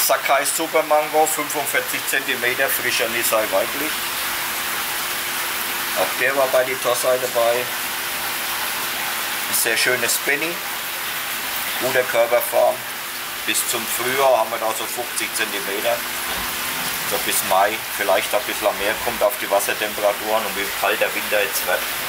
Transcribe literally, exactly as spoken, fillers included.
Sakai Super Mango, fünfundvierzig Zentimeter, frischer Nisei weiblich. Auch der war bei die Tossai dabei. Sehr schönes Benny, guter Körperform. Bis zum Frühjahr haben wir da so fünfzig Zentimeter. So bis Mai, vielleicht ein bisschen mehr, kommt auf die Wassertemperaturen und wie kalt der Winter jetzt wird.